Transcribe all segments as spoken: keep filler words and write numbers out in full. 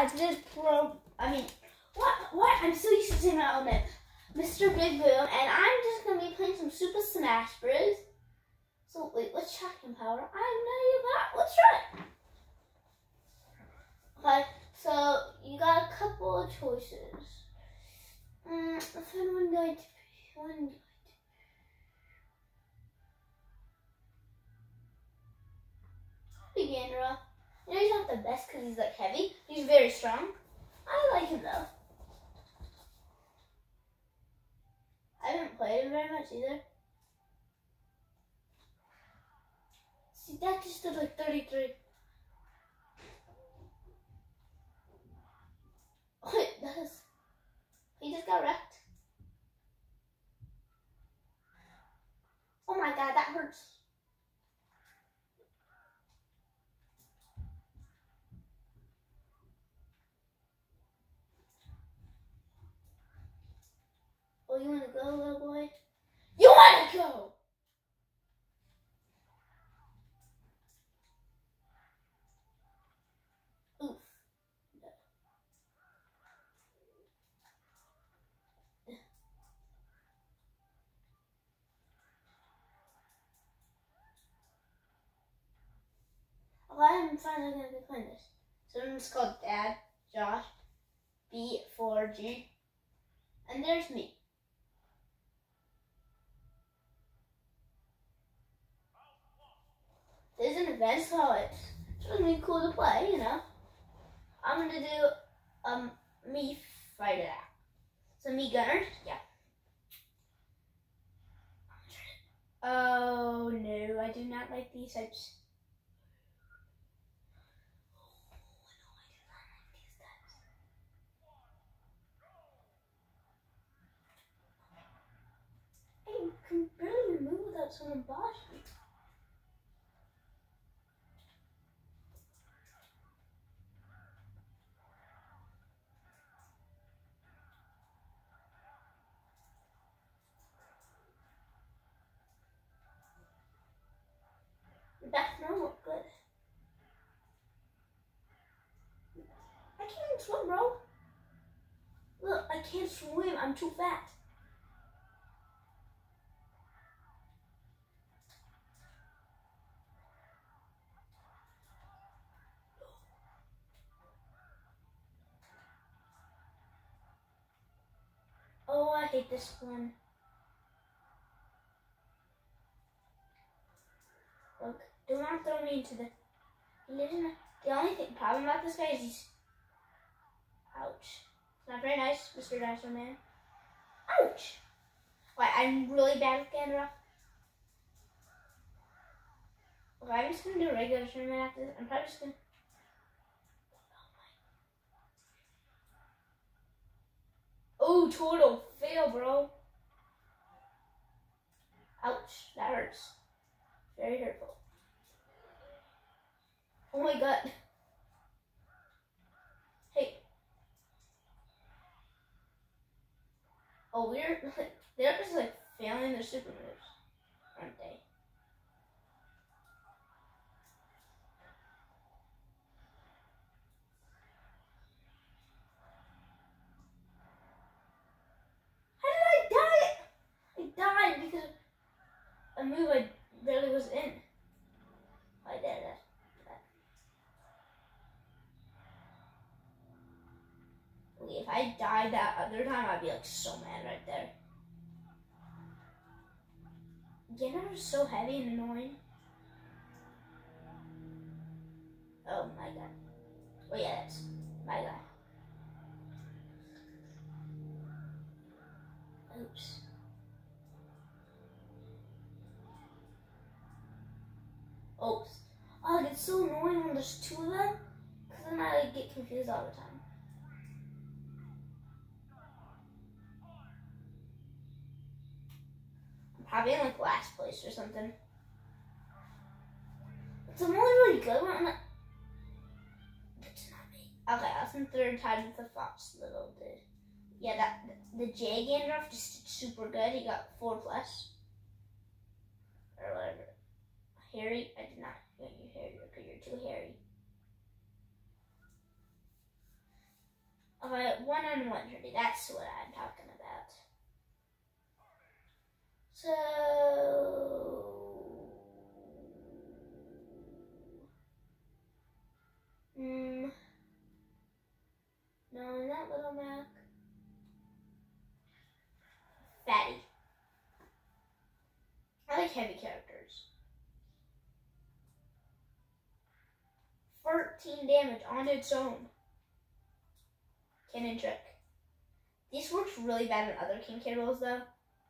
guys, this pro, I mean, what, what, I'm so used to saying my own name, Mister Big Boom, and I'm just going to be playing some Super Smash Bros. So, wait, what's Shocking Power? I have no idea about, let's try it. Okay, so, you got a couple of choices. Mm, let's find one guy to be, one guy. Gandalf. You know, he's not the best because he's like heavy. He's very strong. I like him though. I haven't played him very much either. See, that just did like thirty-three. Oh, it does. He just got wrecked. Oh my god, that hurts. Oh, you want to go, little boy? You want to go! Oof. No. Oh, I'm finally going to be playing this. So it's called Dad, Josh, B four G, and there's me. There's an event, so it's, it's really cool to play, you know. I'm gonna do um me fight it out. So me gunner, yeah. Oh no, I do not like these types. I can barely move without someone boshing me. That's normal, good. I can't even swim, bro. Look, I can't swim, I'm too fat. Oh, I hate this one. Look, do not throw me into the... Listen, the only thing, problem about this guy is he's... Ouch. It's not very nice, Mister Dinosaur Man. Ouch! Wait, I'm really bad with Gandalf. Okay, I'm just gonna do a regular tournament after this. I'm probably just gonna... Oh, total fail, bro. Ouch, that hurts. Very hurtful. Oh my god. Hey. Oh, we're they're just like failing their super moves, aren't they? How did I die? I died because a move I barely was in. I did that. If I died that other time, I'd be like so mad right there. Gandalf is so heavy and annoying. Oh my god. Oh yeah, that's my guy. Oops. Oops. Oh, it's so annoying when there's two of them, because then I like, get confused all the time. Probably in like last place or something. It's a really, really good one. That's not me. Okay, I was in third tied with the Fox little dude. Yeah, that the J Gandalf just did super good. He got four plus. Or whatever. Harry, I did not get you Harry because you're too hairy. Okay, one on one thirty. That's what I'm talking about. So, mm, no, not Little Mac. Fatty. I like heavy characters. fourteen damage on its own. Cannon trick. This works really bad in other King K rolls though.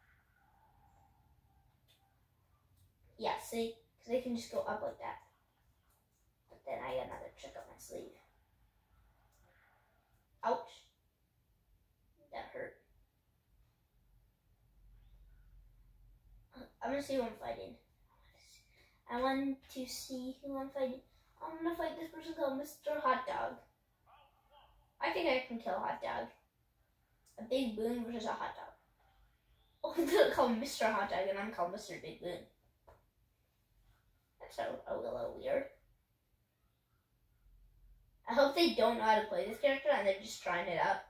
Yeah, see? Because they can just go up like that. But then I got another trick up my sleeve. Ouch. That hurt. I'm gonna see who I'm fighting. I want to see who I'm fighting. I'm gonna fight this person called Mister Hot Dog. I think I can kill Hot Dog. A Big Boon versus a Hot Dog. Oh, they're called Mister Hot Dog and I'm called Mister Big Boon. That's a, a little weird. I hope they don't know how to play this character and they're just trying it out.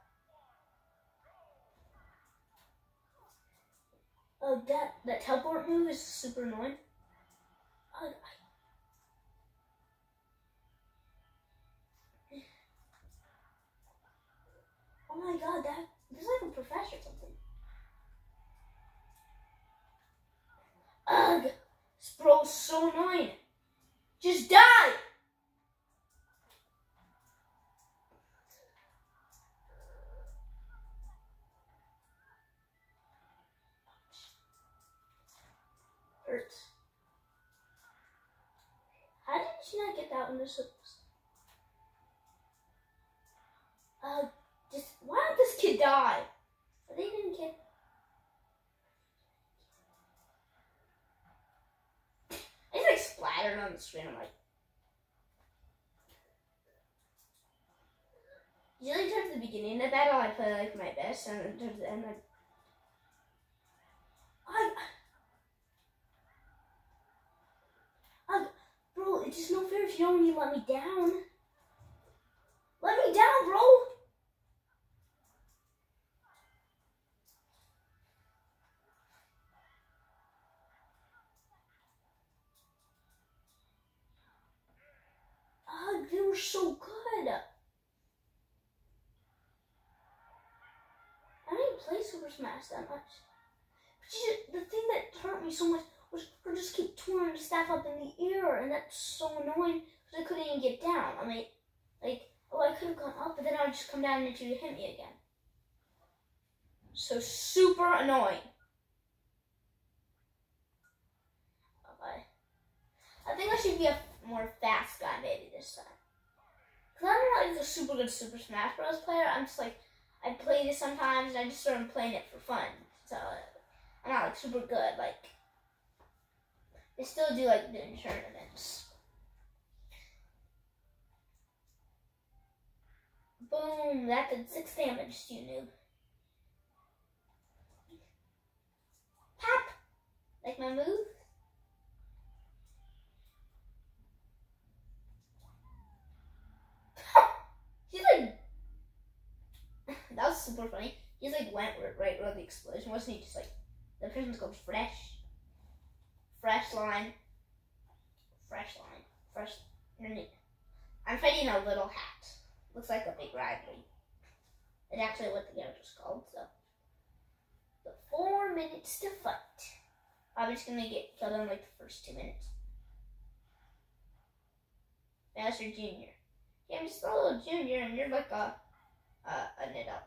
Oh, that, that teleport move is super annoying. Oh, I, oh my god, that this is like a professor or something. Ugh! This bro's so annoying. Just die! Hurts. How did she not get that one to supposed? Uh, just why did this kid die? Are they didn't get. It's like splattered on the screen. I'm like, usually towards the beginning of the battle, I play like my best, and then towards the end, like, I, I, bro, it's just no fair if you don't even let me down. Let me down, bro. Oh, they were so good. I didn't play Super Smash that much. But just, the thing that hurt me so much was her just keep twirling the staff up in the air, and that's so annoying because I couldn't even get down. I mean, like, oh, I could have gone up, but then I would just come down and she would hit me again. So super annoying. Okay. I think I should be a more fast guy maybe this time. Because I'm not like a super good Super Smash Bros. Player. I'm just like, I play this sometimes and I just started playing it for fun. So I'm not like super good. Like, they still do like doing tournaments. Boom, that did six damage to you, noob. Pop! Like my move? He's like, that was super funny. He's like went right where the explosion was, and he just like, the person's called Fresh. Fresh line. Fresh line. Fresh. I'm fighting a little hat. Looks like a big rivalry. It's actually what the game was called, so. The four minutes to fight. I'm just gonna get killed in like the first two minutes. Master Junior. Yeah, I'm just a little junior and you're like a, a, a knit up.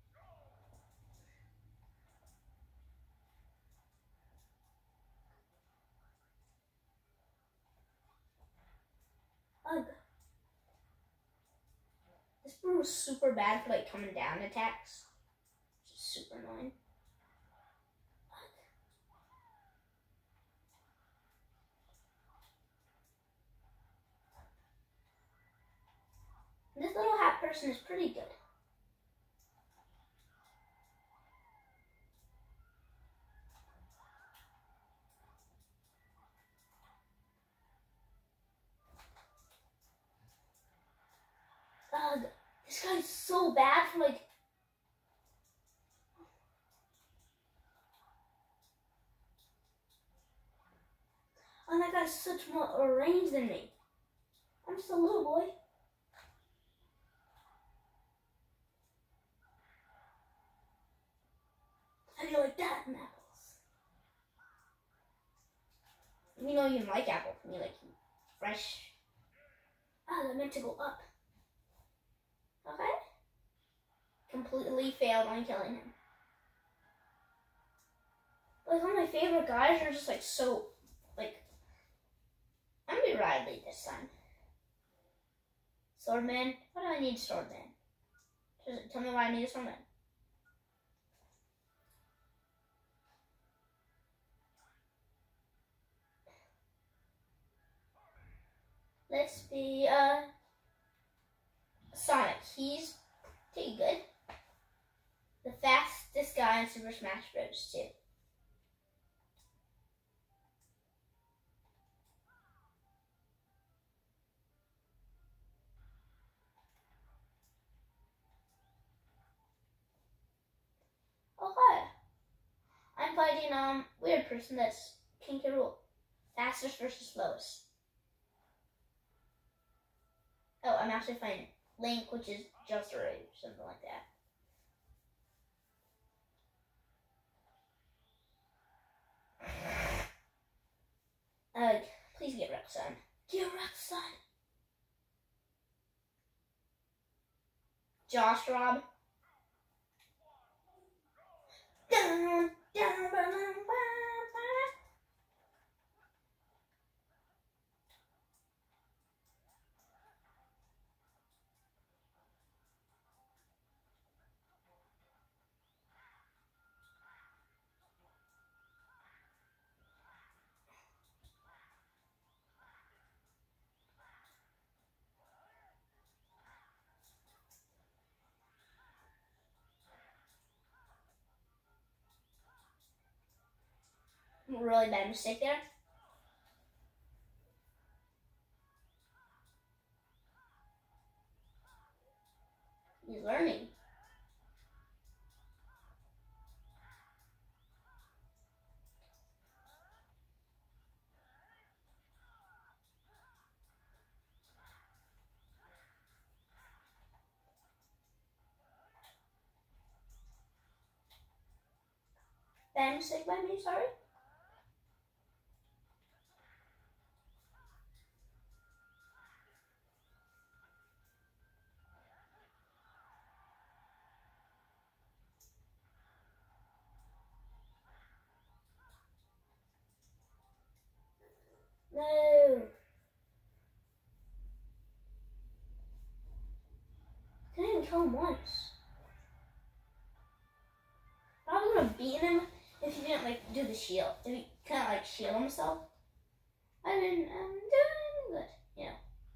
Ugh. This brew was super bad for like coming down attacks. Which is super annoying. This little hat person is pretty good. Ugh, this guy guy's so bad for like. And that guy's such more range than me. I'm just a little boy. How do you like that, apples? You know you didn't like apple. You like fresh. Ah, I meant to go up. Okay. Completely failed on killing him. Like, one of my favorite guys are just like so, like, I'm gonna be Riley this time. Swordman? What do I need Swordman? Just tell me why I need a Swordman. Let's be, uh, Sonic. He's pretty good. The fastest guy in Super Smash Bros. too. Okay. I'm fighting, um, weird person that's King K. Rool. Fastest versus slowest. Oh, I'm actually fighting Link, which is just a rage, something like that. Uh, please get Roxanne. Get Roxanne. Josh Rob. Dun, dun, dun, dun, dun. Really bad mistake there. He's learning. Bad mistake by me, sorry. No. Couldn't even kill him once. I was gonna beat him if he didn't like do the shield. If he couldn't like shield himself. I didn't um, do good, you know.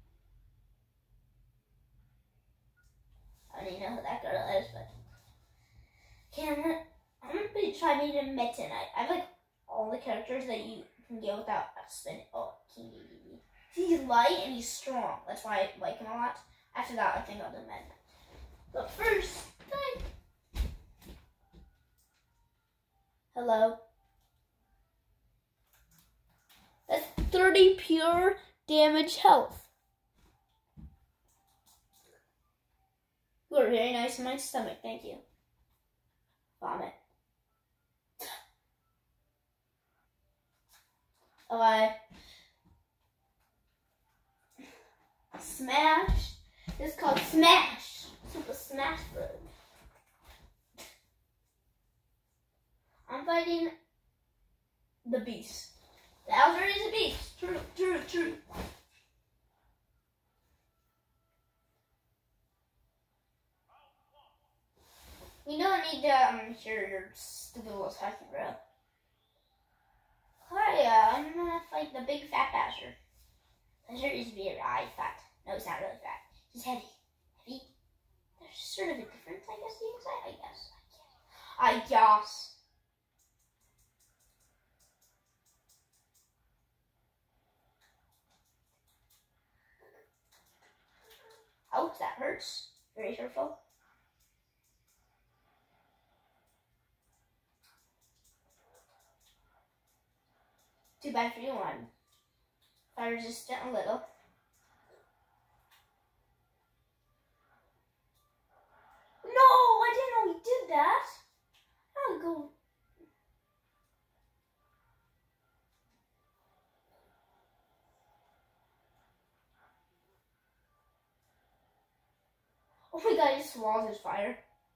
I don't even know who that girl is, but okay, I'm gonna I'm gonna be try beating Meta Knight. I have like all the characters that you can get without spinning. Oh, King D D D. He's light and he's strong. That's why I like him a lot. After that, I think I'll do Meta Knight. But first, time. Hello. That's thirty pure damage health. You are very nice in my stomach, thank you. Vomit. Okay. Smash. This is called Smash. Super Smash Bros. I'm fighting the beast. Bowser is a beast. True, true, true. You don't need to um, hear your stupid little talking, bro. Alright, uh, I'm gonna fight the big fat Bowser. Bowser is very fat. No, it's not really fat. He's heavy. Heavy? There's sort of a difference, I guess you can say. I guess. I guess. I guess. Ouch, that hurts very very hurtful. Too bad for you, one. Fire resistant a little. No, I didn't know he did that. I'll go. Oh my god, he swallowed his fire.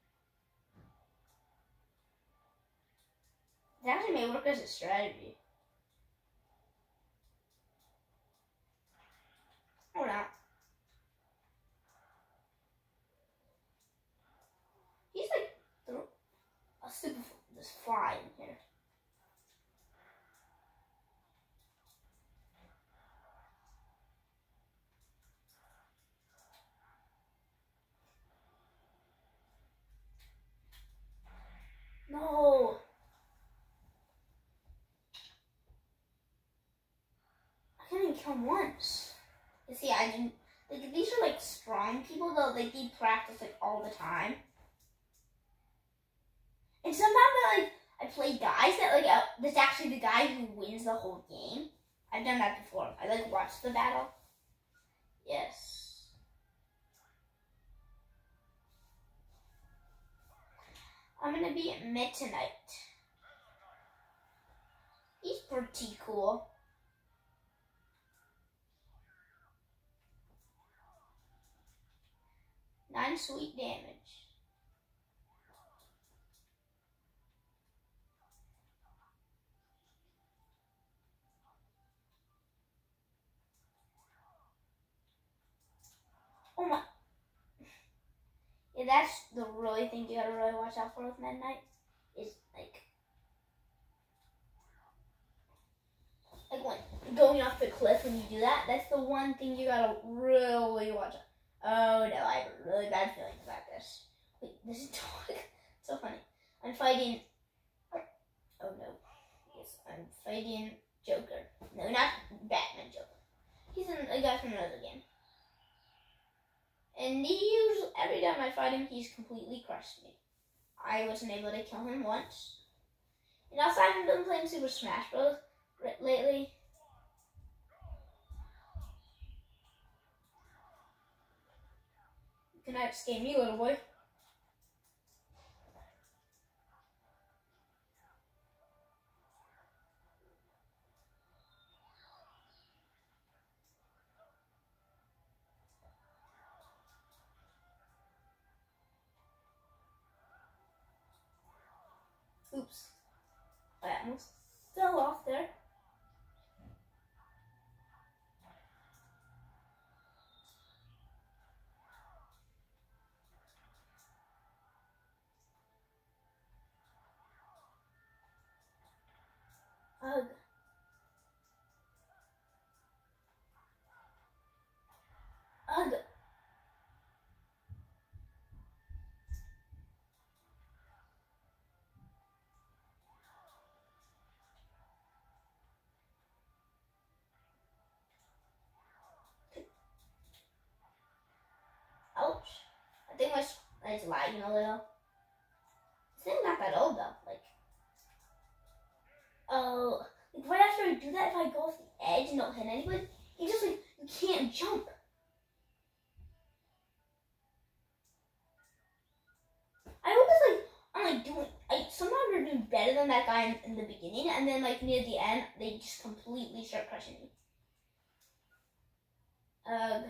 It actually may work as a strategy. Or not. He's like a super this fly in here. No. I can't even kill him once. You see, I didn't. Like, these are like strong people though. Like, they practice like all the time. And sometimes I like I play guys that like uh, that's actually the guy who wins the whole game. I've done that before. I like watch the battle. Yes. I'm gonna be at mid tonight. He's pretty cool. Nine sweet damage. Oh my. Yeah, that's the really thing you gotta really watch out for with Meta Knight. Is like, like when going off the cliff when you do that, that's the one thing you gotta really watch out. Oh no, I have a really bad feeling about this. Wait, this is dog. So funny. I'm fighting. Oh no. Yes, I'm fighting Joker. No, not Batman Joker. He's an, a guy from another game. And he usually, every time I fight him, he's completely crushed me. I wasn't able to kill him once. And also, I haven't been playing Super Smash Bros. Lately. You cannot escape me, little boy. Oops. I almost fell off there. Ugh. Ugh. Ouch. I think my it's lagging a little. This thing's not that old though. Like, oh, like right after I do that, if I go off the edge and don't hit anybody, you just like you can't jump. I always like I'm like doing. I sometimes are doing better than that guy in, in the beginning, and then like near the end, they just completely start crushing me. Ugh.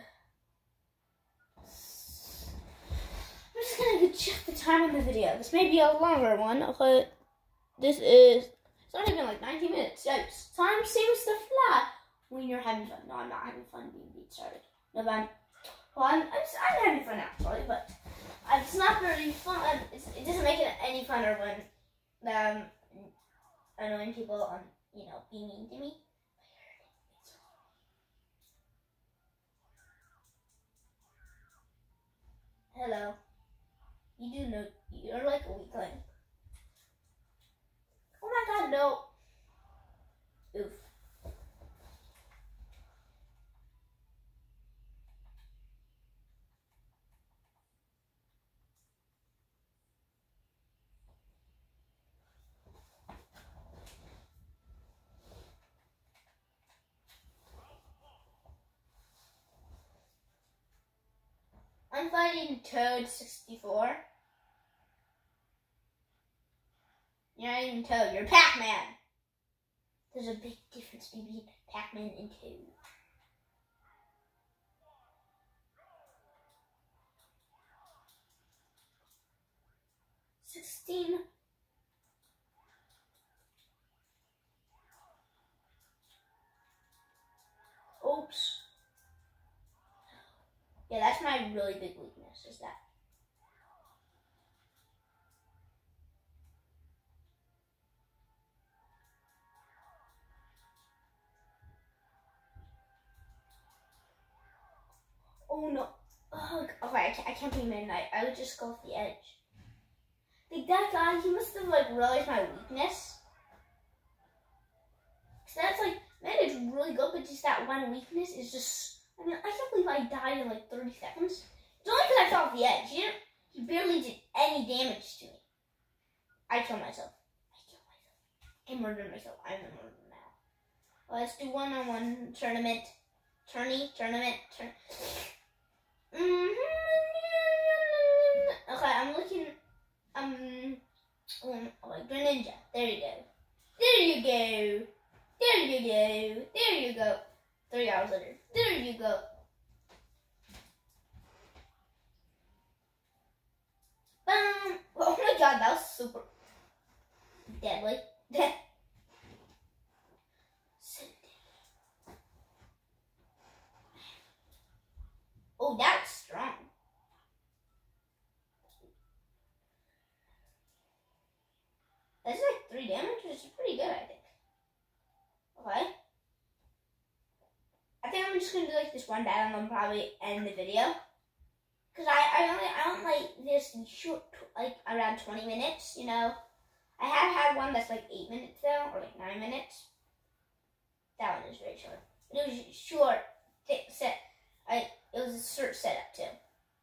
I'm just gonna go check the time on the video. This may be a longer one, but this is, it's not even like nineteen minutes. Yikes. Time seems to fly when you're having fun. No, I'm not having fun being beat started. No, but I'm, well, I'm, I'm, I'm having fun actually, but it's not very fun. It's, it doesn't make it any funner when um, annoying people on, you know, being mean to me. Hello. You do know, you're like a weakling. Oh my god, no. Oof. I'm fighting Toad sixty-four. You're not even Toad, you're Pac-Man. There's a big difference between Pac-Man and Toad. sixteen. Oops. Yeah, that's my really big weakness, is that. Oh no. Ugh. Okay, I can't, I can't be midnight. I would just go off the edge. Like that guy, he must have like realized my weakness. Cause that's like, man, it's really good, but just that one weakness is just, I mean, I can't believe I died in like thirty seconds. It's only because I fell off the edge. He, didn't, he barely did any damage to me. I killed myself. I killed myself. I murdered myself. I'm a murderer now. Well, let's do one-on-one tournament. Tourney, tournament, turn. Mm-hmm. Okay, I'm looking. Um, um, like Greninja. There you go. There you go. There you go. There you go. Three hours later. There you go. Boom. Oh my god, that was super deadly. Oh, that's strong. That's like three damage, which is pretty good, I think. Okay. I think I'm just gonna do like this one battle and then probably end the video. Cause I, I only I don't like this short, like around twenty minutes, you know. I have had one that's like eight minutes though, or like nine minutes. That one is very short. But it was short, thick set. I it was a short setup too.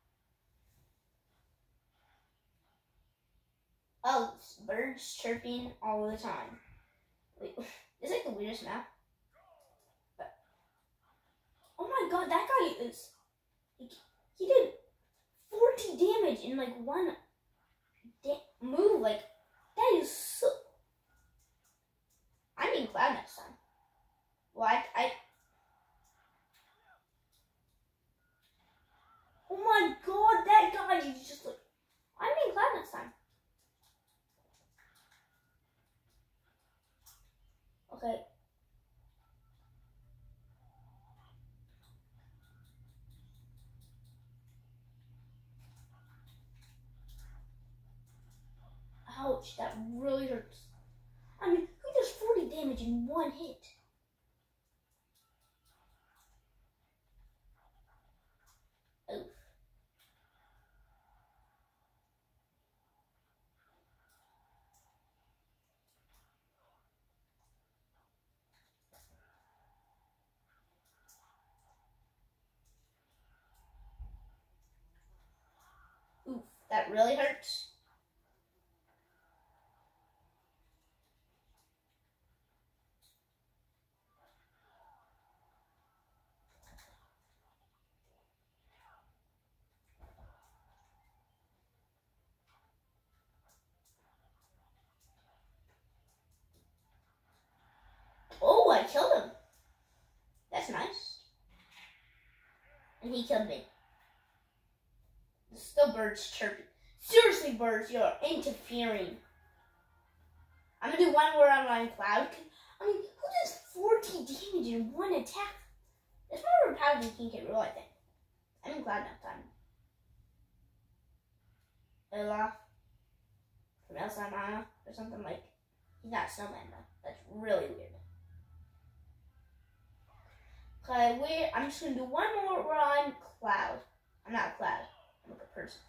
Oh, birds chirping all the time. Wait, it's like the weirdest map. But, oh my god, that guy is. He, he did forty damage in like one move. Like, that is so. I'm in Cloud next time. Well, I. I oh my god, that guy is just like. I'm in Cloud next time. Okay. Ouch, that really hurts. I mean, who does forty damage in one hit? Oof. Oof, that really hurts. Oh, I killed him. That's nice. And he killed me. There's still birds chirping. Seriously, birds, you're interfering. I'm gonna do one where I'm on Cloud. I mean, who does forty damage in one attack? That's more power than King K. Rool, I think. I'm in Cloud next time. Olaf from Elsa and Anna or something like. He's not a snowman though. That's really weird. Okay, wait, I'm just gonna do one more where I'm Cloud. I'm not Cloud. I'm like a person.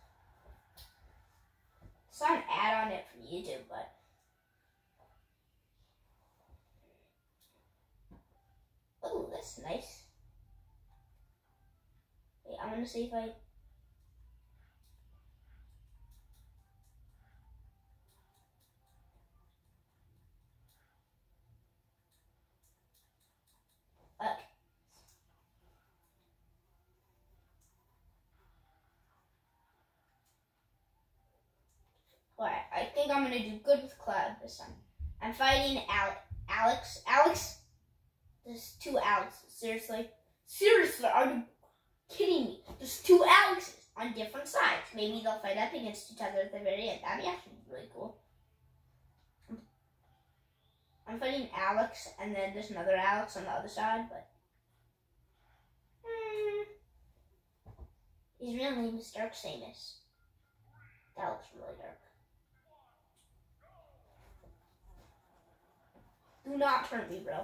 It's not an ad on it from YouTube, but. Oh, that's nice. Wait, I'm gonna see if I. Okay. I think I'm gonna do good with Cloud this time. I'm fighting Ale Alex. Alex. There's two Alexes. Seriously, seriously, are you kidding me? There's two Alexes on different sides. Maybe they'll fight up against each other at the very end. That'd be actually really cool. I'm fighting Alex, and then there's another Alex on the other side, but hmm, his real name is Dark Samus. That looks really dark. Do not turn me, bro.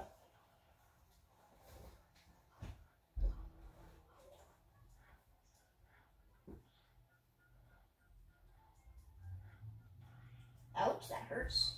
Ouch, that hurts.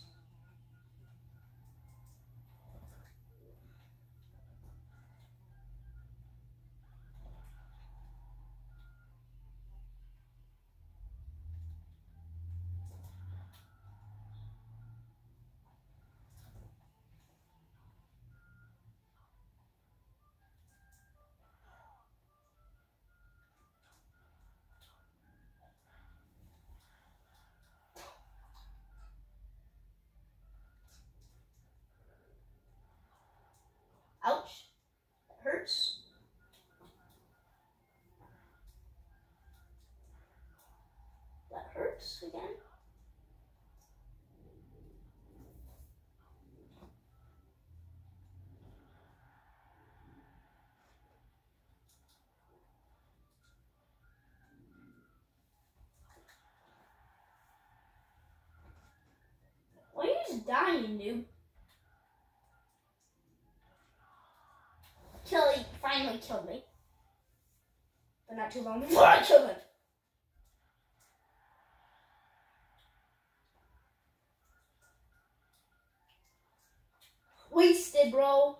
Ouch, that hurts. That hurts again. Why are you just dying, dude? Till he finally killed me. But not too long before I killed him. Wasted, bro.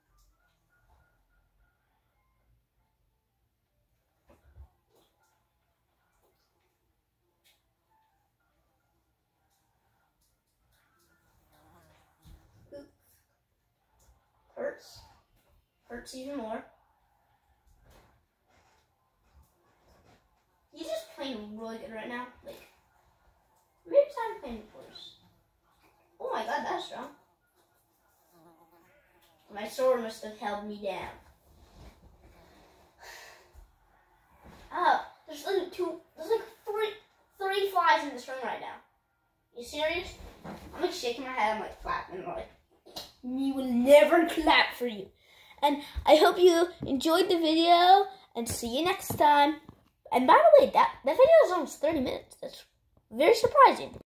Hurts. Hurts even more. He's just playing really good right now. Like, maybe I'm playing worse. Oh my god, that's strong. My sword must have held me down. Oh, there's like two, there's like three, three flies in this room right now. You serious? I'm like shaking my head. I'm like clapping. I'm like, we will never clap for you. And I hope you enjoyed the video, and see you next time. And by the way, that, that video is almost thirty minutes. That's very surprising.